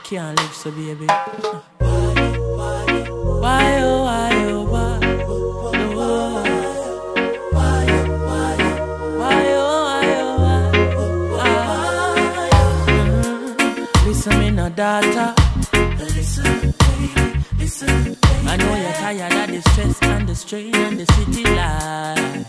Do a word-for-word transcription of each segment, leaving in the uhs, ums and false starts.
can't live so, baby. Why, oh, why, oh, why? Listen, me no daughter. Listen, baby, listen, baby. I know you're tired of the stress and the strain and the city life.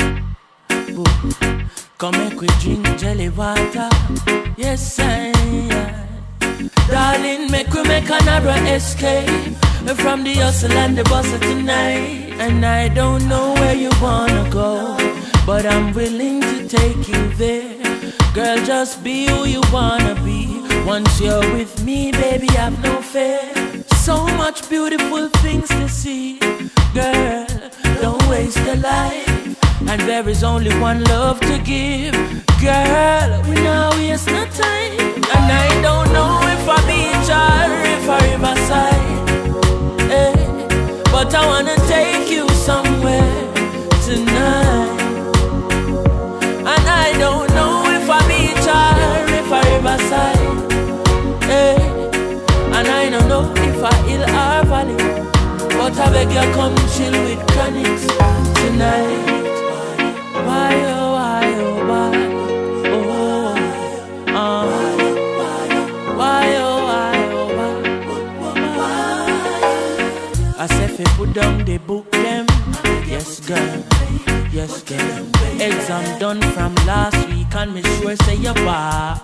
Ooh. Come make we drink jelly water. Yes, I am. Darling, make we make another escape from the hustle and the bustle tonight. And I don't know where you wanna go, but I'm willing to take you there. Girl, just be who you wanna be. Once you're with me, baby, have no fear. So much beautiful things to see. Girl, don't waste your life. And there is only one love to give. Girl, we now waste no time. And I don't know if I beach or if I riverside, hey, but I wanna take you somewhere tonight. And I don't know if I beach or if I riverside, hey, and I don't know if I hill or valley, but I beg you come chill with Chronixx tonight. Why oh why oh why oh uh, why oh why oh why? I said if you put down the book them, yes girl, yes girl. Exam done from last week and me sure say you pass.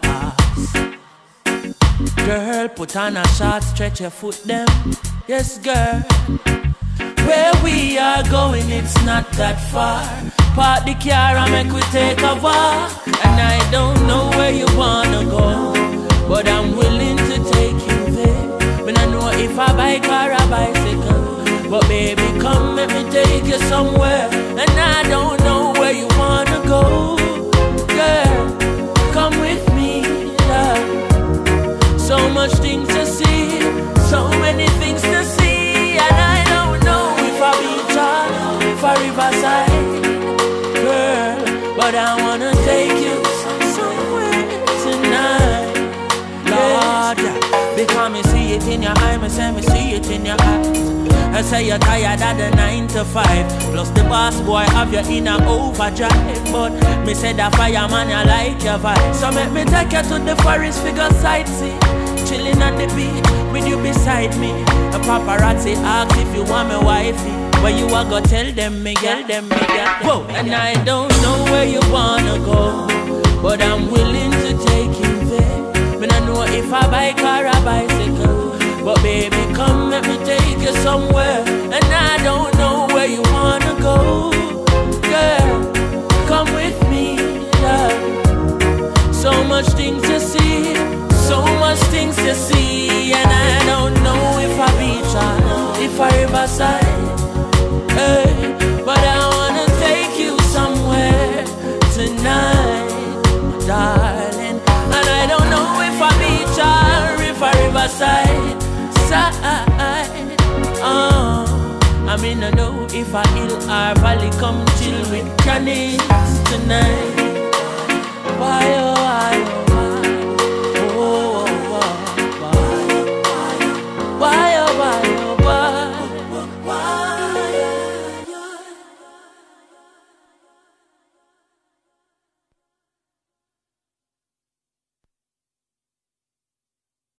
Girl, put on a short, stretch your foot them. Yes, girl. Where we are going, it's not that far. Park the car and make we take a walk. And I don't know where you wanna go, but I'm willing to take you there. But I know if I bike or a bicycle, but baby, come let me take you somewhere. And I don't know where you wanna go. Girl, come with me, love. So much things to see, so many things to see. And I don't know if I beach or if I riverside, girl, but I wanna take you somewhere tonight, Lord, yeah. Because me see it in your eye, me say me see it in your eyes. I say you're tired of the nine to five, plus the boss boy have you in a overdrive. But me say that fireman you like your vibe, so make me take you to the forest figure sightsee. Chilling on the beach with you beside me. A paparazzi asks if you want me wifey. Where you are go tell them me girl, them me girl. Whoa, and I don't know where you wanna go, but I'm willing to take you there. But I know if I bike or a bicycle, but baby come let me take you somewhere. And I don't know where you wanna go. Girl, come with me, love. So much things to see, so much things to see. And I don't know if I beach or if I riverside, hey, but I wanna take you somewhere tonight, darling. And I don't know if I beach or if I riverside, side, oh, I mean I know if I hill or valley. Come chill with Chronixx tonight. Why oh why oh